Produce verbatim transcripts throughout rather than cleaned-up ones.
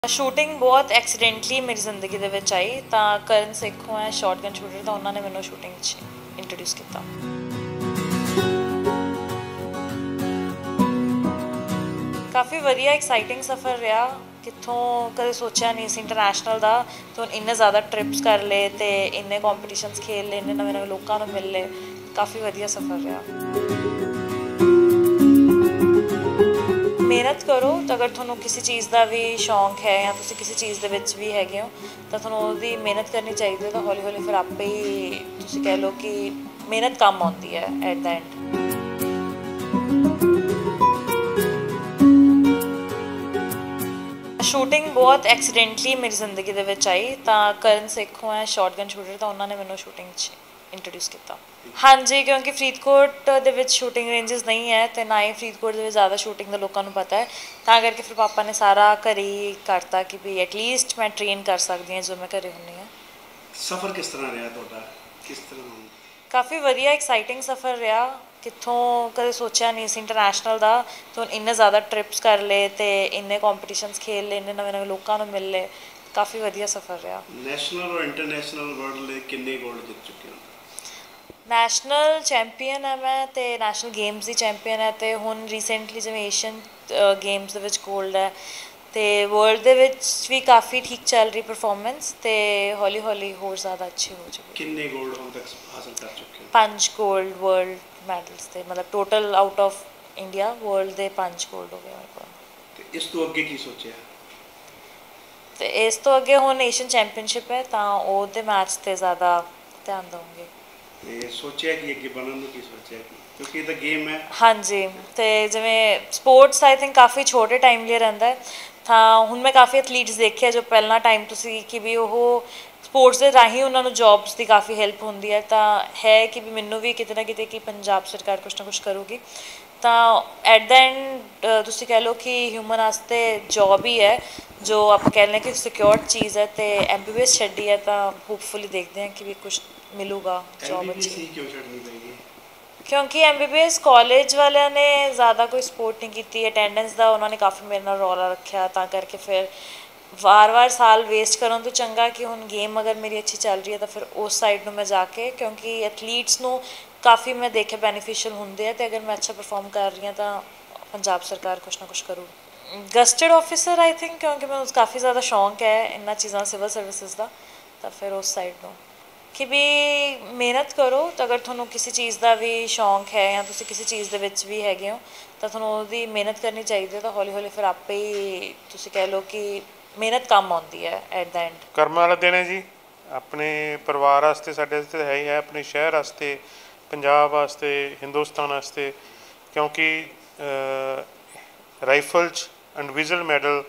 Shooting ਬਹੁਤ accidentally ਮੇਰੀ ਜ਼ਿੰਦਗੀ ਦੇ ਵਿੱਚ ਆਈ ਤਾਂ ਕਰਨ ਸੇਖੋਂ ਹੈ ਸ਼ਾਟਗਨ ਸ਼ੂਟਰ ਤਾਂ ਉਹਨਾਂ ਨੇ ਮੈਨੂੰ ਸ਼ੂਟਿੰਗ 'ਚ ਇੰਟਰੋਡਿਊਸ ਕੀਤਾ। ਕਾਫੀ ਵਧੀਆ ਐਕਸਾਈਟਿੰਗ ਸਫ਼ਰ ਰਿਹਾ, ਕਿੱਥੋਂ ਕਦੇ ਸੋਚਿਆ ਨਹੀਂ ਸੀ ਇੰਟਰਨੈਸ਼ਨਲ ਦਾ, ਤਾਂ ਇੰਨੇ ਜ਼ਿਆਦਾ ਟ੍ਰਿਪਸ ਕਰ ਲਏ ਅਤੇ ਇੰਨੇ ਕੰਪੀਟੀਸ਼ਨਸ ਖੇਡ ਲਏ, ਇੰਨੇ ਨਵੇਂ ਨਵੇਂ ਲੋਕਾਂ ਨੂੰ ਮਿਲ ਲਏ, ਕਾਫੀ ਵਧੀਆ ਸਫ਼ਰ ਰਿਹਾ। ਮਿਹਨਤ ਕਰੋ ਤਾਂ ਅਗਰ ਤੁਹਾਨੂੰ ਕਿਸੇ ਚੀਜ਼ ਦਾ ਵੀ ਸ਼ੌਂਕ ਹੈ ਜਾਂ ਤੁਸੀਂ ਕਿਸੇ ਚੀਜ਼ ਦੇ ਵਿੱਚ ਵੀ ਹੈਗੇ ਹੋ ਤਾਂ ਤੁਹਾਨੂੰ ਉਹਦੀ ਮਿਹਨਤ ਕਰਨੀ ਚਾਹੀਦੀ ਹੈ, ਤਾਂ ਹੌਲੀ ਹੌਲੀ ਫਿਰ ਆਪੇ ਹੀ ਤੁਸੀਂ ਕਹਿ ਲਓ ਕਿ ਮਿਹਨਤ ਕੰਮ ਆਉਂਦੀ ਹੈ ਐਟ ਦਾ ਐਂਡ। ਸ਼ੂਟਿੰਗ ਬਹੁਤ ਐਕਸੀਡੈਂਟਲੀ ਮੇਰੀ ਜ਼ਿੰਦਗੀ ਦੇ ਵਿੱਚ ਆਈ ਤਾਂ ਕਰਨ ਸੇਖੋਂ ਹੈ ਸ਼ਾਟਗਨ ਸ਼ੂਟਰ ਤਾਂ ਉਹਨਾਂ ਨੇ ਮੈਨੂੰ ਸ਼ੂਟਿੰਗ 'ਚ ਇੰਟਰੋਡਿਊਸ ਕੀਤਾ। ਹਾਂਜੀ, ਕਿਉਂਕਿ ਫਰੀਦਕੋਟ ਦੇ ਵਿੱਚ ਸ਼ੂਟਿੰਗ ਰੇਂਜਸ ਨਹੀਂ ਹੈ ਅਤੇ ਨਾ ਹੀ ਫਰੀਦਕੋਟ ਦੇ ਵਿੱਚ ਜ਼ਿਆਦਾ ਸ਼ੂਟਿੰਗ ਦਾ ਲੋਕਾਂ ਨੂੰ ਪਤਾ ਹੈ, ਤਾਂ ਕਰਕੇ ਫਿਰ ਪਾਪਾ ਨੇ ਸਾਰਾ ਘਰੇ ਹੀ ਕਰਤਾ ਕਿ ਵੀ ਐਟਲੀਸਟ ਮੈਂ ਟ੍ਰੇਨ ਕਰ ਸਕਦੀ ਹਾਂ ਜੋ ਮੈਂ ਘਰੇ ਹੁੰਦੀ ਹਾਂ। ਸਫ਼ਰ ਕਿਸ ਤਰ੍ਹਾਂ ਰਿਹਾ ਤੁਹਾਡਾ? ਕਿਸ ਤਰ੍ਹਾਂ? ਕਾਫੀ ਵਧੀਆ ਐਕਸਾਈਟਿੰਗ ਸਫ਼ਰ ਰਿਹਾ, ਕਿੱਥੋਂ ਕਦੇ ਸੋਚਿਆ ਨਹੀਂ ਸੀ ਇੰਟਰਨੈਸ਼ਨਲ ਦਾ, ਤਾਂ ਇੰਨੇ ਜ਼ਿਆਦਾ ਟ੍ਰਿਪਸ ਕਰ ਲਏ ਅਤੇ ਇੰਨੇ ਕੰਪੀਟੀਸ਼ਨਸ ਖੇਡ ਲਏ, ਇੰਨੇ ਨਵੇਂ ਨਵੇਂ ਲੋਕਾਂ ਨੂੰ ਮਿਲ ਲਏ, ਕਾਫੀ ਵਧੀਆ ਸਫ਼ਰ ਰਿਹਾ। ਨੈਸ਼ਨਲ ਔਰ ਇੰਟਰਨੈਸ਼ਨਲ ਵਰਲਡ ਲਈ ਕਿੰਨੇ ਗੋਲਡ ਜਿੱਤ ਚੁੱਕੇ ਹੋ? ਨੈਸ਼ਨਲ ਚੈਂਪੀਅਨ ਹੈ ਮੈਂ, ਅਤੇ ਨੈਸ਼ਨਲ ਗੇਮਸ ਦੀ ਚੈਂਪੀਅਨ ਹੈ, ਅਤੇ ਹੁਣ ਰੀਸੈਂਟਲੀ ਜਿਵੇਂ ਏਸ਼ੀਅਨ ਗੇਮਸ ਦੇ ਵਿੱਚ ਗੋਲਡ ਹੈ, ਅਤੇ ਵਰਲਡ ਦੇ ਵਿੱਚ ਵੀ ਕਾਫੀ ਠੀਕ ਚੱਲ ਰਹੀ ਪਰਫੋਰਮੈਂਸ, ਅਤੇ ਹੌਲੀ ਹੌਲੀ ਹੋਰ ਜ਼ਿਆਦਾ ਅੱਛੀ ਹੋ ਜਾਊਗੀ। ਕਿੰਨੇ ਗੋਲਡ ਹੁਣ ਤੱਕ ਹਾਸਲ ਕਰ ਚੁੱਕੇ ਹੋ? ਪੰਜ ਗੋਲਡ ਵਰਲਡ ਮੈਡਲਸ ਦੇ, ਮਤਲਬ total out of India world ਦੇ ਪੰਜ ਗੋਲਡ ਹੋ ਗਏ ਮੇਰੇ ਕੋਲ। ਅਤੇ ਇਸ ਤੋਂ ਅੱਗੇ ਕੀ ਸੋਚਿਆ? ਅਤੇ ਇਸ ਤੋਂ ਅੱਗੇ ਹੁਣ ਏਸ਼ੀਅਨ ਚੈਂਪੀਅਨਸ਼ਿਪ ਹੈ ਤਾਂ ਉਹਦੇ ਮੈਚ 'ਤੇ ਜ਼ਿਆਦਾ ਧਿਆਨ ਦਊਂਗੀ। ਅਤੇ ਸੋਚਿਆ ਕਿ ਅੱਗੇ ਬਣਨ ਨੂੰ ਕੀ ਸੋਚਿਆ ਕਿ ਕਿਉਂਕਿ ਇਹ ਤਾਂ ਗੇਮ ਹੈ। ਹਾਂਜੀ, ਅਤੇ ਜਿਵੇਂ ਸਪੋਰਟਸ ਆਈ ਥਿੰਕ ਕਾਫੀ ਛੋਟੇ ਟਾਈਮ ਲਈ ਰਹਿੰਦਾ, ਤਾਂ ਹੁਣ ਮੈਂ ਕਾਫੀ ਐਥਲੀਟਸ ਦੇਖੇ ਜੋ ਪਹਿਲਾਂ ਟਾਈਮ ਤੋਂ ਸੀ ਕਿ ਵੀ ਉਹ ਸਪੋਰਟਸ ਦੇ ਰਾਹੀਂ ਉਹਨਾਂ ਨੂੰ ਜੋਬਸ ਦੀ ਕਾਫੀ ਹੈਲਪ ਹੁੰਦੀ ਹੈ, ਤਾਂ ਹੈ ਕਿ ਵੀ ਮੈਨੂੰ ਵੀ ਕਿਤੇ ਨਾ ਕਿਤੇ ਕਿ ਪੰਜਾਬ ਸਰਕਾਰ ਕੁਛ ਨਾ ਕੁਛ ਕਰੂਗੀ, ਤਾਂ ਐਟ ਦਾ ਐਂਡ ਤੁਸੀਂ ਕਹਿ ਲਓ ਕਿ ਹਿਊਮਨ ਵਾਸਤੇ ਜੋਬ ਹੀ ਹੈ ਜੋ ਆਪਾਂ ਕਹਿ ਲੈਂਦੇ ਕਿ ਸਿਕਿਓਰਡ ਚੀਜ਼ ਹੈ, ਅਤੇ ਐਮ ਬੀ ਬੀ ਐਸ ਛੱਡੀ ਹੈ ਤਾਂ ਹੋਪਫੁਲੀ ਦੇਖਦੇ ਹਾਂ ਕਿ ਵੀ ਕੁਛ ਮਿਲੂਗਾ ਜੋਬ ਅੱਛੀ। ਕਿਉਂ ਛੱਡਣੀ ਪਈ? ਕਿਉਂਕਿ M B B S college ਵਾਲਿਆਂ ਨੇ ਜ਼ਿਆਦਾ ਕੋਈ ਸਪੋਰਟ ਨਹੀਂ ਕੀਤੀ, ਅਟੈਂਡੈਂਸ ਦਾ ਉਹਨਾਂ ਨੇ ਕਾਫੀ ਮੇਰੇ ਨਾਲ ਰੌਲਾ ਰੱਖਿਆ, ਤਾਂ ਕਰਕੇ ਫਿਰ ਵਾਰ ਵਾਰ ਸਾਲ ਵੇਸਟ ਕਰਨ ਤੋਂ ਚੰਗਾ ਕਿ ਹੁਣ ਗੇਮ ਅਗਰ ਮੇਰੀ ਅੱਛੀ ਚੱਲ ਰਹੀ ਹੈ ਤਾਂ ਫਿਰ ਉਸ ਸਾਈਡ ਨੂੰ ਮੈਂ ਜਾ ਕੇ, ਕਿਉਂਕਿ ਐਥਲੀਟਸ ਨੂੰ ਕਾਫੀ ਮੈਂ ਦੇਖਿਆ ਬੈਨੀਫੀਸ਼ੀਅਲ ਹੁੰਦੇ ਆ, ਅਤੇ ਅਗਰ ਮੈਂ ਅੱਛਾ ਪਰਫੋਰਮ ਕਰ ਰਹੀ ਹਾਂ ਤਾਂ ਪੰਜਾਬ ਸਰਕਾਰ ਕੁਛ ਨਾ ਕੁਛ ਕਰੂ। ਗਸਟਡ ਆਫਿਸਰ ਆਈ ਥਿੰਕ, ਕਿਉਂਕਿ ਮੈਨੂੰ ਕਾਫੀ ਜ਼ਿਆਦਾ ਸ਼ੌਂਕ ਹੈ ਇਹਨਾਂ ਚੀਜ਼ਾਂ ਸਿਵਲ ਸਰਵਿਸਿਜ਼ ਦਾ, ਤਾਂ ਫਿਰ ਉਸ ਸਾਈਡ ਨੂੰ ਕਿ ਵੀ ਮਿਹਨਤ ਕਰੋ ਤਾਂ ਅਗਰ ਤੁਹਾਨੂੰ ਕਿਸੇ ਚੀਜ਼ ਦਾ ਵੀ ਸ਼ੌਂਕ ਹੈ ਜਾਂ ਤੁਸੀਂ ਕਿਸੇ ਚੀਜ਼ ਦੇ ਵਿੱਚ ਵੀ ਹੈਗੇ ਹੋ ਤਾਂ ਤੁਹਾਨੂੰ ਉਹਦੀ ਮਿਹਨਤ ਕਰਨੀ ਚਾਹੀਦੀ ਹੈ, ਤਾਂ ਹੌਲੀ ਹੌਲੀ ਫਿਰ ਆਪੇ ਹੀ ਤੁਸੀਂ ਕਹਿ ਲਓ ਕਿ ਮਿਹਨਤ ਕੰਮ ਆਉਂਦੀ ਹੈ ਐਟ ਦਾ ਐਂਡ। ਕਰਮਾਂ ਵਾਲਾ ਦਿਨ ਹੈ ਜੀ, ਆਪਣੇ ਪਰਿਵਾਰ ਵਾਸਤੇ, ਸਾਡੇ ਵਾਸਤੇ ਹੈ ਹੀ ਹੈ, ਆਪਣੇ ਸ਼ਹਿਰ ਵਾਸਤੇ, ਪੰਜਾਬ ਵਾਸਤੇ, ਹਿੰਦੁਸਤਾਨ ਵਾਸਤੇ, ਕਿਉਂਕਿ ਰਾਈਫਲ 'ਚ ਇੰਡੀਵਿਜੂਅਲ ਮੈਡਲ,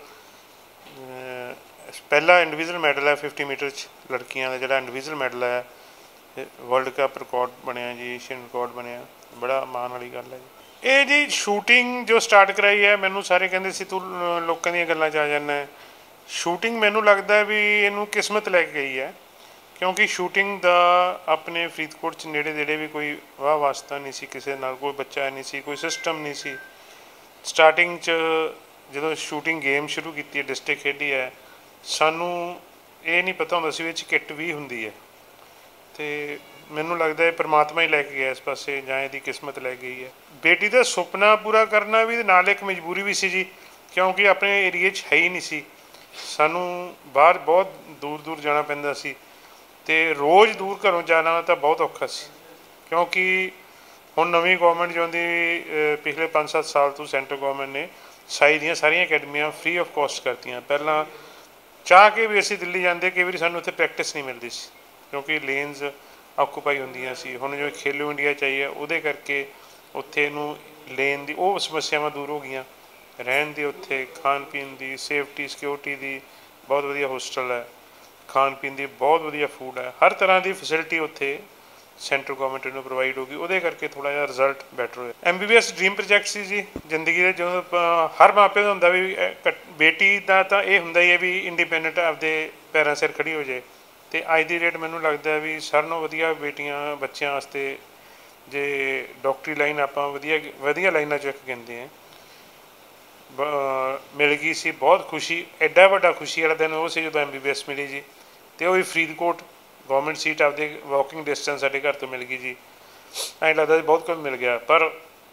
ਪਹਿਲਾ ਇੰਡੀਵਿਜੂਅਲ ਮੈਡਲ ਹੈ ਫਿਫਟੀ ਮੀਟਰ 'ਚ ਲੜਕੀਆਂ ਦਾ, ਜਿਹੜਾ ਇੰਡੀਵਿਜੂਅਲ ਮੈਡਲ ਹੈ ਵਰਲਡ ਕੱਪ ਰਿਕਾਰਡ ਬਣਿਆ ਜੀ, ਏਸ਼ੀਅਨ ਰਿਕਾਰਡ ਬਣਿਆ, ਬੜਾ ਮਾਣ ਵਾਲੀ ਗੱਲ ਹੈ ਜੀ। ਇਹ ਜੀ ਸ਼ੂਟਿੰਗ ਜੋ ਸਟਾਰਟ ਕਰਾਈ ਹੈ, ਮੈਨੂੰ ਸਾਰੇ ਕਹਿੰਦੇ ਸੀ ਤੂੰ ਲੋਕਾਂ ਦੀਆਂ ਗੱਲਾਂ 'ਚ ਆ ਜਾਂਦਾ। ਸ਼ੂਟਿੰਗ ਮੈਨੂੰ ਲੱਗਦਾ ਵੀ ਇਹਨੂੰ ਕਿਸਮਤ ਲੈ ਕੇ ਗਈ ਹੈ, ਕਿਉਂਕਿ ਸ਼ੂਟਿੰਗ ਦਾ ਆਪਣੇ ਫਰੀਦਕੋਟ 'ਚ ਨੇੜੇ ਨੇੜੇ ਵੀ ਕੋਈ ਵਾਹ ਵਾਸਤਾ ਨਹੀਂ ਸੀ, ਕਿਸੇ ਨਾਲ ਕੋਈ ਬੱਚਾ ਨਹੀਂ ਸੀ, ਕੋਈ ਸਿਸਟਮ ਨਹੀਂ ਸੀ। ਸਟਾਰਟਿੰਗ 'ਚ ਜਦੋਂ ਸ਼ੂਟਿੰਗ ਗੇਮ ਸ਼ੁਰੂ ਕੀਤੀ ਹੈ, ਡਿਸਟ੍ਰਿਕਟ ਖੇਡੀ ਹੈ, ਸਾਨੂੰ ਇਹ ਨਹੀਂ ਪਤਾ ਹੁੰਦਾ ਸੀ ਵੀ ਇਹ 'ਚ ਕਿੱਟ ਵੀ ਹੁੰਦੀ ਹੈ, ਅਤੇ ਮੈਨੂੰ ਲੱਗਦਾ ਇਹ ਪਰਮਾਤਮਾ ਹੀ ਲੈ ਕੇ ਗਿਆ ਇਸ ਪਾਸੇ, ਜਾਂ ਇਹਦੀ ਕਿਸਮਤ ਲੈ ਗਈ ਹੈ। ਬੇਟੀ ਦਾ ਸੁਪਨਾ ਪੂਰਾ ਕਰਨਾ ਵੀ ਨਾਲ ਇੱਕ ਮਜਬੂਰੀ ਵੀ ਸੀ ਜੀ, ਕਿਉਂਕਿ ਆਪਣੇ ਏਰੀਏ 'ਚ ਹੈ ਹੀ ਨਹੀਂ ਸੀ, ਸਾਨੂੰ ਬਾਹਰ ਬਹੁਤ ਦੂਰ ਦੂਰ ਜਾਣਾ ਪੈਂਦਾ ਸੀ, ਅਤੇ ਰੋਜ਼ ਦੂਰ ਘਰੋਂ ਜਾਣਾ ਤਾਂ ਬਹੁਤ ਔਖਾ ਸੀ, ਕਿਉਂਕਿ ਹੁਣ ਨਵੀਂ ਗੌਰਮੈਂਟ ਜੋ ਦੀ ਪਿਛਲੇ ਪੰਜ ਸੱਤ ਸਾਲ ਤੋਂ ਸੈਂਟਰ ਗੌਰਮੈਂਟ ਨੇ ਸਾਈ ਦੀਆਂ ਸਾਰੀਆਂ ਅਕੈਡਮੀਆਂ ਫ੍ਰੀ ਆਫ ਕੋਸਟ ਕਰਤੀਆਂ। ਪਹਿਲਾਂ ਚਾਹ ਕੇ ਵੀ ਅਸੀਂ ਦਿੱਲੀ ਜਾਂਦੇ, ਕਈ ਵਾਰੀ ਸਾਨੂੰ ਉੱਥੇ ਪ੍ਰੈਕਟਿਸ ਨਹੀਂ ਮਿਲਦੀ ਸੀ ਕਿਉਂਕਿ ਲੇਨਸ ਆਕੂਪਾਈ ਹੁੰਦੀਆਂ ਸੀ। ਹੁਣ ਜੋ ਖੇਲੋ ਇੰਡੀਆ ਚਾਹੀਏ ਉਹਦੇ ਕਰਕੇ ਉੱਥੇ ਇਹਨੂੰ ਲੇਨ ਦੀ ਉਹ ਸਮੱਸਿਆਵਾਂ ਦੂਰ ਹੋ ਗਈਆਂ, ਰਹਿਣ ਦੀ, ਉੱਥੇ ਖਾਣ ਪੀਣ ਦੀ, ਸੇਫਟੀ ਸਿਕਿਉਰਿਟੀ ਦੀ ਬਹੁਤ ਵਧੀਆ ਹੋਸਟਲ ਹੈ, ਖਾਣ ਪੀਣ ਦੀ ਬਹੁਤ ਵਧੀਆ ਫੂਡ ਹੈ, ਹਰ ਤਰ੍ਹਾਂ ਦੀ ਫੈਸਿਲਿਟੀ ਉੱਥੇ ਸੈਂਟਰ ਗੌਰਮੈਂਟ ਨੂੰ ਪ੍ਰੋਵਾਈਡ ਹੋ ਗਈ, ਉਹਦੇ ਕਰਕੇ ਥੋੜ੍ਹਾ ਜਿਹਾ ਰਿਜ਼ਲਟ ਬੈਟਰ ਹੋਇਆ। M B B S dream project ਸੀ ਜੀ ਜ਼ਿੰਦਗੀ ਦੇ, ਜਦੋਂ ਹਰ ਮਾਪੇ ਦਾ ਹੁੰਦਾ ਵੀ ਬੇਟੀ ਦਾ ਤਾਂ ਇਹ ਹੁੰਦਾ ਹੀ ਹੈ ਵੀ ਇੰਡੀਪੈਂਡੈਂਟ ਆਪਦੇ ਪੈਰਾਂ ਸਿਰ ਖੜ੍ਹੀ ਹੋ ਜਾਏ, ਅਤੇ ਅੱਜ ਦੀ ਡੇਟ ਮੈਨੂੰ ਲੱਗਦਾ ਵੀ ਸਾਰਿਆਂ ਨਾਲੋਂ ਵਧੀਆ ਬੇਟੀਆਂ ਬੱਚਿਆਂ ਵਾਸਤੇ ਜੇ ਡਾਕਟਰੀ ਲਾਈਨ ਆਪਾਂ ਵਧੀਆ ਵਧੀਆ ਲਾਈਨਾਂ 'ਚ ਇੱਕ ਕਹਿੰਦੇ ਹਾਂ, ਬ- ਮਿਲ ਗਈ ਸੀ। ਬਹੁਤ ਖੁਸ਼ੀ, ਐਡਾ ਵੱਡਾ ਖੁਸ਼ੀ ਵਾਲਾ ਦਿਨ ਉਹ ਸੀ ਜਦੋਂ ਐਮ ਬੀ ਬੀ ਐਸ ਮਿਲੀ ਜੀ, ਅਤੇ ਉਹ ਵੀ ਫਰੀਦਕੋਟ ਗੌਰਮੈਂਟ ਸੀਟ ਆਪਦੇ ਵਾਕਿੰਗ ਡਿਸਟੈਂਸ ਸਾਡੇ ਘਰ ਤੋਂ ਮਿਲ ਗਈ ਜੀ। ਐਂ ਲੱਗਦਾ ਜੀ ਬਹੁਤ ਕੁਝ ਮਿਲ ਗਿਆ, ਪਰ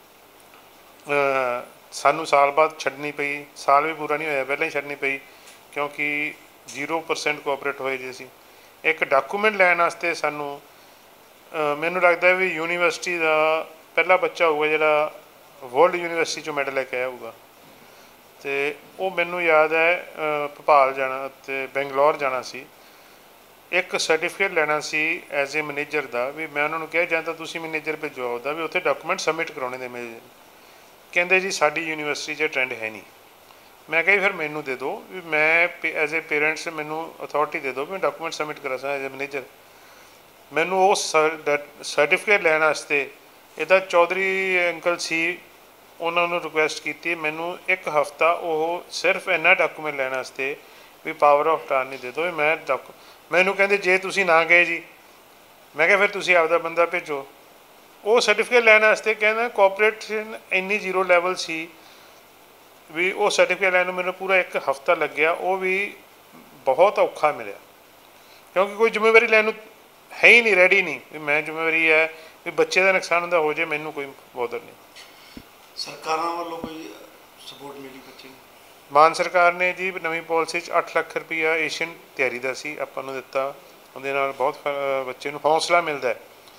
ਸਾਨੂੰ ਸਾਲ ਬਾਅਦ ਛੱਡਣੀ ਪਈ। ਸਾਲ ਵੀ ਪੂਰਾ ਨਹੀਂ ਹੋਇਆ, ਪਹਿਲਾਂ ਹੀ ਛੱਡਣੀ ਪਈ, ਕਿਉਂਕਿ ਜ਼ੀਰੋ ਪਰਸੈਂਟ ਕੋਆਪਰੇਟ ਹੋਏ ਜੀ ਅਸੀਂ। ਇੱਕ ਡਾਕੂਮੈਂਟ ਲੈਣ ਵਾਸਤੇ ਸਾਨੂੰ ਮੈਨੂੰ ਲੱਗਦਾ ਵੀ ਯੂਨੀਵਰਸਿਟੀ ਦਾ ਪਹਿਲਾ ਬੱਚਾ ਹੋਊਗਾ ਜਿਹੜਾ ਵਰਲਡ ਯੂਨੀਵਰਸਿਟੀ 'ਚੋਂ ਮੈਡਲ ਲੈ ਕੇ ਆਇਆ ਹੋਊਗਾ। ਅਤੇ ਉਹ ਮੈਨੂੰ ਯਾਦ ਹੈ ਭੋਪਾਲ ਜਾਣਾ ਅਤੇ ਬੈਂਗਲੌਰ ਜਾਣਾ ਸੀ, ਇੱਕ ਸਰਟੀਫਿਕੇਟ ਲੈਣਾ ਸੀ ਐਜ਼ ਏ ਮੈਨੇਜਰ ਦਾ। ਵੀ ਮੈਂ ਉਹਨਾਂ ਨੂੰ ਕਿਹਾ ਜਾਂ ਤਾਂ ਤੁਸੀਂ ਮੈਨੇਜਰ ਭੇਜੋ ਆਪਦਾ, ਵੀ ਉੱਥੇ ਡਾਕੂਮੈਂਟ ਸਬਮਿਟ ਕਰਾਉਣੇ ਦੇ ਮੇਰੇ। ਕਹਿੰਦੇ ਜੀ ਸਾਡੀ ਯੂਨੀਵਰਸਿਟੀ 'ਚ ਟਰੈਂਡ ਹੈ ਨਹੀਂ। ਮੈਂ ਕਿਹਾ ਫਿਰ ਮੈਨੂੰ ਦੇ ਦਿਓ, ਵੀ ਮੈਂ ਐਜ਼ ਏ ਪੇਰੈਂਟਸ ਮੈਨੂੰ ਅਥੋਰਟੀ ਦੇ ਦਿਓ ਵੀ ਮੈਂ ਡਾਕੂਮੈਂਟ ਸਬਮਿਟ ਕਰਾ ਸਕਦਾ ਐਜ਼ ਏ ਮੈਨੇਜਰ। ਮੈਨੂੰ ਉਹ ਸਰਟੀਫਿਕੇਟ ਲੈਣ ਵਾਸਤੇ ਇਹਦਾ ਚੌਧਰੀ ਅੰਕਲ ਸੀ, ਉਹਨਾਂ ਨੂੰ ਰਿਕੁਐਸਟ ਕੀਤੀ। ਮੈਨੂੰ ਇੱਕ ਹਫ਼ਤਾ ਉਹ ਸਿਰਫ ਇੰਨਾ ਡਾਕੂਮੈਂਟ ਲੈਣ ਵਾਸਤੇ ਵੀ ਪਾਵਰ ਆਫ ਅਟਾਰਨੀ ਦੇ ਦਿਓ। ਵੀ ਮੈਂ ਡਾਕੂ ਮੈਨੂੰ ਕਹਿੰਦੇ ਜੇ ਤੁਸੀਂ ਨਾ ਗਏ ਜੀ, ਮੈਂ ਕਿਹਾ ਫਿਰ ਤੁਸੀਂ ਆਪਦਾ ਬੰਦਾ ਭੇਜੋ। ਉਹ ਸਰਟੀਫਿਕੇਟ ਲੈਣ ਵਾਸਤੇ ਕਹਿੰਦਾ ਕੋਆਪਰੇਸ਼ਨ ਇੰਨੀ ਜ਼ੀਰੋ ਲੈਵਲ ਸੀ ਵੀ ਉਹ ਸਰਟੀਫਿਕੇਟ ਲੈਣ ਨੂੰ ਮੈਨੂੰ ਪੂਰਾ ਇੱਕ ਹਫ਼ਤਾ ਲੱਗਿਆ। ਉਹ ਵੀ ਬਹੁਤ ਔਖਾ ਮਿਲਿਆ, ਕਿਉਂਕਿ ਕੋਈ ਜ਼ਿੰਮੇਵਾਰੀ ਲੈਣ ਨੂੰ ਹੈ ਹੀ ਨਹੀਂ, ਰੈਡੀ ਨਹੀਂ। ਵੀ ਮੈਂ ਜ਼ਿੰਮੇਵਾਰੀ ਹੈ ਵੀ ਬੱਚੇ ਦਾ ਨੁਕਸਾਨ ਹੁੰਦਾ ਹੋ ਜਾਏ, ਮੈਨੂੰ ਕੋਈ ਬੋਦਰ ਨਹੀਂ। ਸਰਕਾਰਾਂ ਵੱਲੋਂ ਕੋਈ ਸਪੋਰਟ ਮਿਲੀ ਬੱਚੇ ਨੂੰ? ਮਾਨ ਸਰਕਾਰ ਨੇ ਜੀ ਨਵੀਂ ਪਾਲਿਸੀ 'ਚ ਅੱਠ ਲੱਖ ਰੁਪਈਆ ਏਸ਼ੀਅਨ ਤਿਆਰੀ ਦਾ ਸੀ, ਆਪਾਂ ਨੂੰ ਦਿੱਤਾ। ਉਹਦੇ ਨਾਲ ਬਹੁਤ ਬੱਚੇ ਨੂੰ ਹੌਸਲਾ ਮਿਲਦਾ।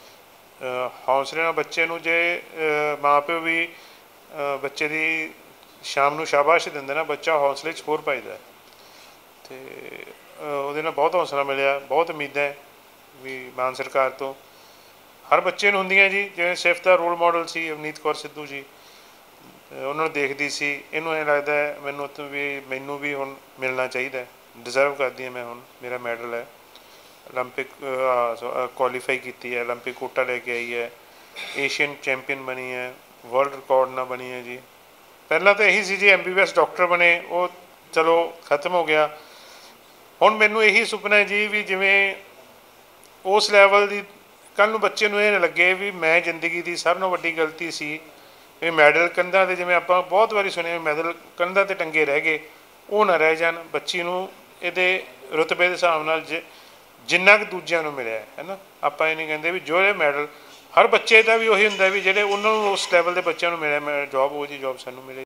ਹੌਸਲੇ ਨਾਲ ਬੱਚੇ ਨੂੰ ਜੇ ਮਾਂ ਪਿਓ ਵੀ ਬੱਚੇ ਦੀ ਸ਼ਾਮ ਨੂੰ ਸ਼ਾਬਾਸ਼ ਦਿੰਦੇ ਨਾ, ਬੱਚਾ ਹੌਸਲੇ 'ਚ ਹੋਰ ਪਾਈਦਾ। ਅਤੇ ਉਹਦੇ ਨਾਲ ਬਹੁਤ ਹੌਸਲਾ ਮਿਲਿਆ, ਬਹੁਤ ਉਮੀਦਾਂ ਵੀ ਮਾਨ ਸਰਕਾਰ ਤੋਂ ਹਰ ਬੱਚੇ ਨੂੰ ਹੁੰਦੀਆਂ ਜੀ। ਜਿਵੇਂ ਸਿਫਤ ਦਾ ਰੋਲ ਮਾਡਲ ਸੀ ਅਵਨੀਤ ਕੌਰ ਸਿੱਧੂ ਜੀ, ਉਹਨਾਂ ਨੂੰ ਦੇਖਦੀ ਸੀ। ਇਹਨੂੰ ਐਂ ਲੱਗਦਾ ਮੈਨੂੰ ਉੱਥੋਂ ਵੀ ਮੈਨੂੰ ਵੀ ਹੁਣ ਮਿਲਣਾ ਚਾਹੀਦਾ, ਡਿਜ਼ਰਵ ਕਰਦੀ ਹਾਂ ਮੈਂ, ਹੁਣ ਮੇਰਾ ਮੈਡਲ ਹੈ। ਓਲੰਪਿਕ ਕੁਆਲੀਫਾਈ ਕੀਤੀ ਹੈ, ਓਲੰਪਿਕ ਕੋਟਾ ਲੈ ਕੇ ਆਈ ਹੈ, ਏਸ਼ੀਅਨ ਚੈਂਪੀਅਨ ਬਣੀ ਹੈ, ਵਰਲਡ ਰਿਕਾਰਡ ਨਾਲ ਬਣੀ ਹੈ ਜੀ। ਪਹਿਲਾਂ ਤਾਂ ਇਹੀ ਸੀ ਜੀ M B B S doctor ਬਣੇ, ਉਹ ਚਲੋ ਖਤਮ ਹੋ ਗਿਆ। ਹੁਣ ਮੈਨੂੰ ਇਹੀ ਸੁਪਨਾ ਹੈ ਜੀ ਵੀ ਜਿਵੇਂ ਉਸ ਲੈਵਲ ਦੀ ਕੱਲ੍ਹ ਨੂੰ ਬੱਚੇ ਨੂੰ ਇਹ ਨਾ ਲੱਗੇ ਵੀ ਮੈਂ ਜ਼ਿੰਦਗੀ ਦੀ ਸਭ ਨਾਲੋਂ ਵੱਡੀ ਗਲਤੀ ਸੀ ਇਹ ਮੈਡਲ ਕੰਧਾਂ 'ਤੇ, ਜਿਵੇਂ ਆਪਾਂ ਬਹੁਤ ਵਾਰੀ ਸੁਣਿਆ ਮੈਡਲ ਕੰਧਾਂ 'ਤੇ ਟੰਗੇ ਰਹਿ ਗਏ, ਉਹ ਨਾ ਰਹਿ ਜਾਣ। ਬੱਚੀ ਨੂੰ ਇਹਦੇ ਰੁਤਬੇ ਦੇ ਹਿਸਾਬ ਨਾਲ ਜ ਜਿੰਨਾ ਕੁ ਦੂਜਿਆਂ ਨੂੰ ਮਿਲਿਆ ਹੈ ਨਾ, ਆਪਾਂ ਇਹ ਨਹੀਂ ਕਹਿੰਦੇ ਵੀ ਜੋ ਇਹ ਮੈਡਲ ਹਰ ਬੱਚੇ ਦਾ ਵੀ ਉਹੀ ਹੁੰਦਾ ਵੀ ਜਿਹੜੇ ਉਹਨਾਂ ਨੂੰ ਉਸ ਲੈਵਲ ਦੇ ਬੱਚਿਆਂ ਨੂੰ ਮਿਲਿਆ ਮੈਂ ਜੋਬ, ਉਹ ਜੀ ਜੋਬ ਸਾਨੂੰ ਮਿਲੇ।